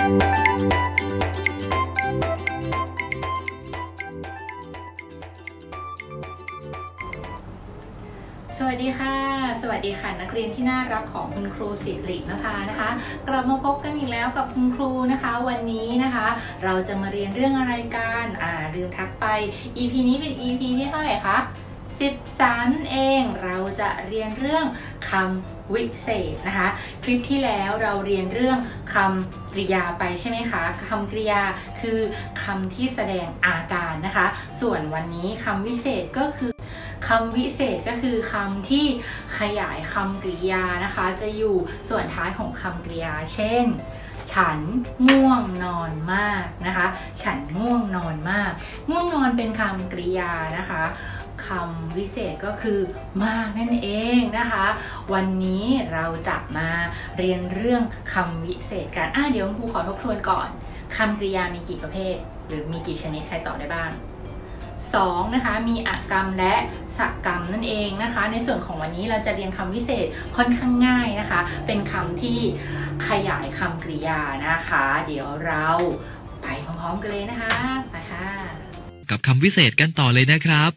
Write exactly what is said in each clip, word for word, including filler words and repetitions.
สวัสดีค่ะสวัสดีค่ะนักเรียนที่น่ารักของคุณครูสิรินภานะคะกลับมาพบกันอีกแล้วกับคุณครูนะคะวันนี้นะคะเราจะมาเรียนเรื่องอะไรกันอ่าลืมทักไป อี พี นี้เป็น อี พี ที่เท่าไหร่คะสิบสามนั่นเองเราจะเรียนเรื่องคำวิเศษนะคะคลิปที่แล้วเราเรียนเรื่องคำกริยาไปใช่ไหมคะคำกริยาคือคำที่แสดงอาการนะคะส่วนวันนี้คำวิเศษก็คือคำวิเศษก็คือคำที่ขยายคำกริยานะคะจะอยู่ส่วนท้ายของคำกริยาเช่นฉันง่วงนอนมากนะคะฉันง่วงนอนมากง่วงนอนเป็นคำกริยานะคะคำวิเศษก็คือมากนั่นเองนะคะวันนี้เราจะมาเรียนเรื่องคำวิเศษกันอ่ะเดี๋ยวครูขอทบทวนก่อนคำกริยามีกี่ประเภทหรือมีกี่ชนิดใครตอบได้บ้างสองนะคะมีอกรรมและสกรรมนั่นเองนะคะในส่วนของวันนี้เราจะเรียนคำวิเศษค่อนข้างง่ายนะคะเป็นคำที่ขยายคำกริยานะคะเดี๋ยวเราไปพร้อมๆกันเลยนะคะไปค่ะกับคำวิเศษกันต่อเลยนะครับ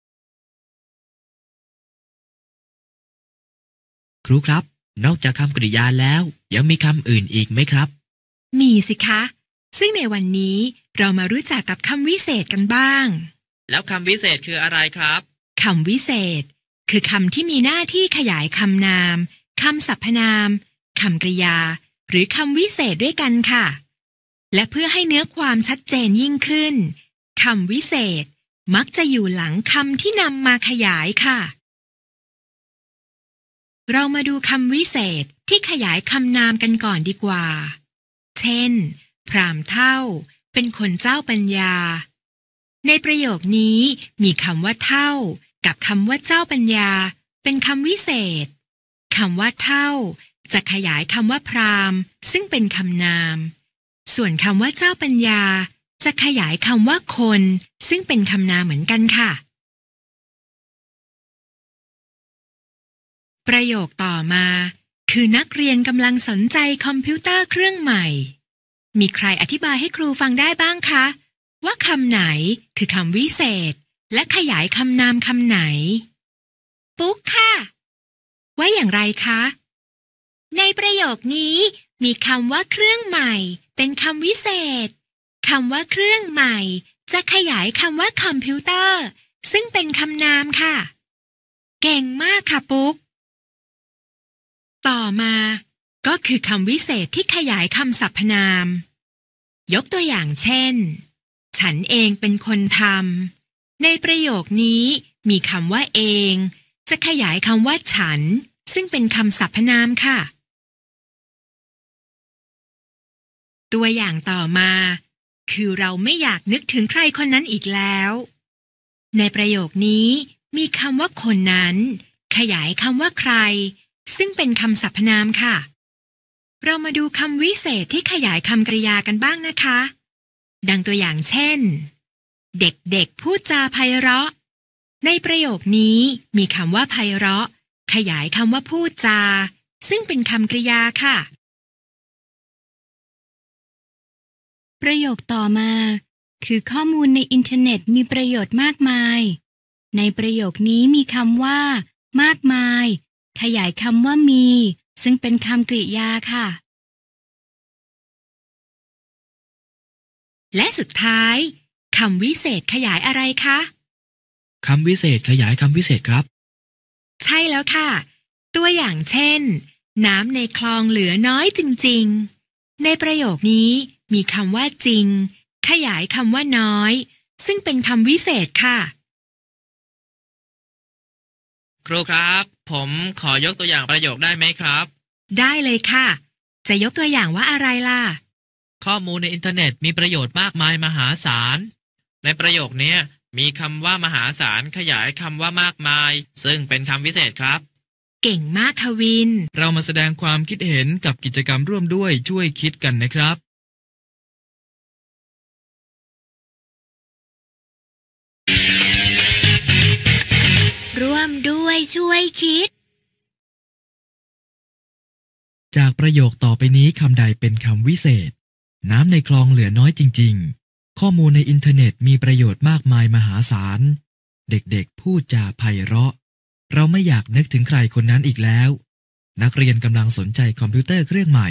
ครูครับนอกจากคำกริยาแล้วยังมีคำอื่นอีกไหมครับมีสิคะซึ่งในวันนี้เรามารู้จักกับคำวิเศษกันบ้างแล้วคำวิเศษคืออะไรครับคำวิเศษคือคำที่มีหน้าที่ขยายคำนามคำสรรพนามคำกริยาหรือคำวิเศษด้วยกันค่ะและเพื่อให้เนื้อความชัดเจนยิ่งขึ้นคำวิเศษมักจะอยู่หลังคำที่นำมาขยายค่ะเรามาดูคำวิเศษที่ขยายคำนามกันก่อนดีกว่าเช่นพราหมณ์เฒ่าเป็นคนเจ้าปัญญาในประโยคนี้มีคำว่าเฒ่ากับคำว่าเจ้าปัญญาเป็นคำวิเศษคำว่าเฒ่าจะขยายคำว่าพราหมณ์ซึ่งเป็นคำนามส่วนคำว่าเจ้าปัญญาจะขยายคำว่าคนซึ่งเป็นคำนามเหมือนกันค่ะประโยคต่อมาคือนักเรียนกำลังสนใจคอมพิวเตอร์เครื่องใหม่มีใครอธิบายให้ครูฟังได้บ้างคะว่าคำไหนคือคำวิเศษและขยายคำนามคำไหนปุ๊กค่ะว่าอย่างไรคะในประโยคนี้มีคำว่าเครื่องใหม่เป็นคำวิเศษคำว่าเครื่องใหม่จะขยายคำว่าคอมพิวเตอร์ซึ่งเป็นคำนามค่ะเก่งมากค่ะปุ๊กต่อมาก็คือคำวิเศษที่ขยายคำสรรพนามยกตัวอย่างเช่นฉันเองเป็นคนทำในประโยคนี้มีคำว่าเองจะขยายคำว่าฉันซึ่งเป็นคำสรรพนามค่ะตัวอย่างต่อมาคือเราไม่อยากนึกถึงใครคนนั้นอีกแล้วในประโยคนี้มีคำว่าคนนั้นขยายคำว่าใครซึ่งเป็นคำสรรพนามค่ะเรามาดูคำวิเศษที่ขยายคำกริยากันบ้างนะคะดังตัวอย่างเช่นเด็กๆพูดจาไพเราะในประโยคนี้มีคำว่าไพเราะขยายคำว่าพูดจาซึ่งเป็นคำกริยาค่ะประโยคต่อมาคือข้อมูลในอินเทอร์เน็ตมีประโยชน์มากมายในประโยคนี้มีคำว่ามากมายขยายคำว่ามีซึ่งเป็นคำกริยาค่ะและสุดท้ายคำวิเศษขยายอะไรคะคำวิเศษขยายคำวิเศษครับใช่แล้วค่ะตัวอย่างเช่นน้ำในคลองเหลือน้อยจริงๆในประโยคนี้มีคำว่าจริงขยายคำว่าน้อยซึ่งเป็นคำวิเศษค่ะครูครับผมขอยกตัวอย่างประโยคได้ไหมครับได้เลยค่ะจะยกตัวอย่างว่าอะไรล่ะข้อมูลในอินเทอร์เน็ตมีประโยชน์มากมายมหาศาลในประโยคนี้มีคำว่ามหาศาลขยายคำว่ามากมายซึ่งเป็นคำวิเศษครับเก่งมากค่ะวินเรามาแสดงความคิดเห็นกับกิจกรรมร่วมด้วยช่วยคิดกันนะครับร่วมด้วยช่วยคิดจากประโยคต่อไปนี้คำใดเป็นคำวิเศษน้ำในคลองเหลือน้อยจริงๆข้อมูลในอินเทอร์เน็ตมีประโยชน์มากมายมหาศาลเด็กๆพูดจาไพเราะเราไม่อยากนึกถึงใครคนนั้นอีกแล้วนักเรียนกำลังสนใจคอมพิวเตอร์เครื่องใหม่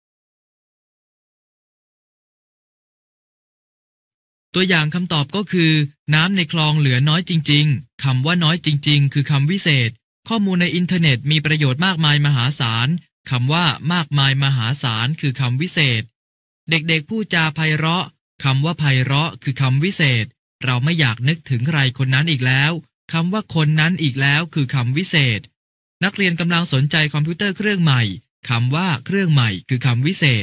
ตัวอย่างคำตอบก็คือน้ำในคลองเหลือน้อยจริงๆคำว่าน้อยจริงๆคือคำวิเศษข้อมูลในอินเทอร์เน็ตมีประโยชน์มากมายมหาศาลคำว่ามากมายมหาศาลคือคำวิเศษเด็กๆพูดจาไพเราะคำว่าไพเราะคือคำวิเศษเราไม่อยากนึกถึงใครคนนั้นอีกแล้วคำว่าคนนั้นอีกแล้วคือคำวิเศษนักเรียนกำลังสนใจคอมพิวเตอร์เครื่องใหม่คำว่าเครื่องใหม่คือคำวิเศษ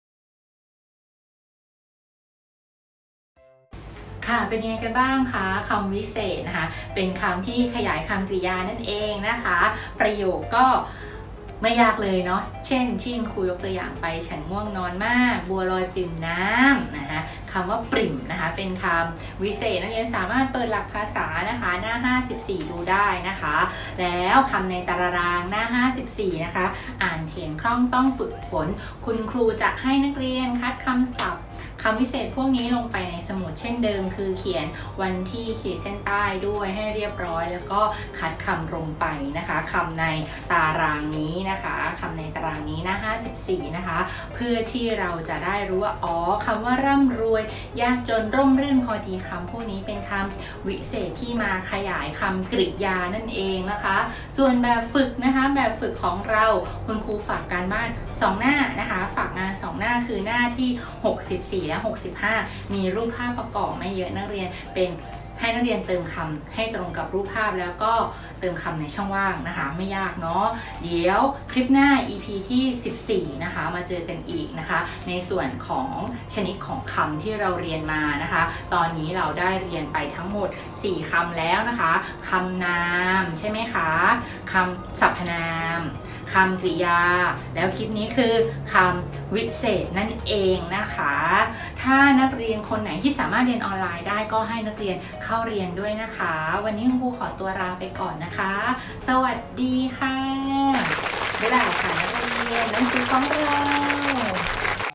ค่ะเป็นยังไงกันบ้างคะคำวิเศษนะคะเป็นคำที่ขยายคำกริยานั่นเองนะคะประโยคก็ไม่ยากเลยเนาะเช่นที่ครูยกตัวอย่างไปฉันง่วงนอนมากบัวลอยปริ่มน้ำนะคะคำว่าปริ่มนะคะเป็นคำวิเศษนักเรียนสามารถเปิดหลักภาษานะคะหน้าห้าสิบสี่ดูได้นะคะแล้วคำในตารางหน้าห้าสิบสี่นะคะอ่านเขียนคล่องต้องฝึกฝนคุณครูจะให้นักเรียนคัดคำศัพท์คำวิเศษพวกนี้ลงไปในสมุดเช่นเดิมคือเขียนวันที่ขีดเส้นใต้ด้วยให้เรียบร้อยแล้วก็คัดคำลงไปนะคะคำในตารางนี้นะคะคำในตารางนี้หน้าห้าสิบสี่นะคะเพื่อที่เราจะได้รู้ว่าอ๋อคำว่าร่ำรวยยากจนร่มรื่นพอดีคำพวกนี้เป็นคำวิเศษที่มาขยายคำกริยานั่นเองนะคะส่วนแบบฝึกนะคะแบบฝึกของเราคุณครูฝากการบ้านสองหน้านะคะฝากงานสองหน้าคือหน้าที่หกสิบสี่และหกสิบห้ามีรูปภาพประกอบไม่เยอะนักเรียนเป็นให้นักเรียนเติมคำให้ตรงกับรูปภาพแล้วก็เติมคำในช่องว่างนะคะไม่ยากเนาะเดี๋ยวคลิปหน้า อี พี ที่สิบสี่นะคะมาเจอกันอีกนะคะในส่วนของชนิดของคำที่เราเรียนมานะคะตอนนี้เราได้เรียนไปทั้งหมดสี่คำแล้วนะคะคำนามใช่ไหมคะคำสรรพนามคำกริยาแล้วคลิปนี้คือคำวิเศษนั่นเองนะคะถ้านักเรียนคนไหนที่สามารถเรียนออนไลน์ได้ก็ให้นักเรียนเข้าเรียนด้วยนะคะวันนี้คุณครูขอตัวลาไปก่อนนะคะสวัสดีค่ะบ๊ายบายค่ะนักเรียนหนังสือของเรา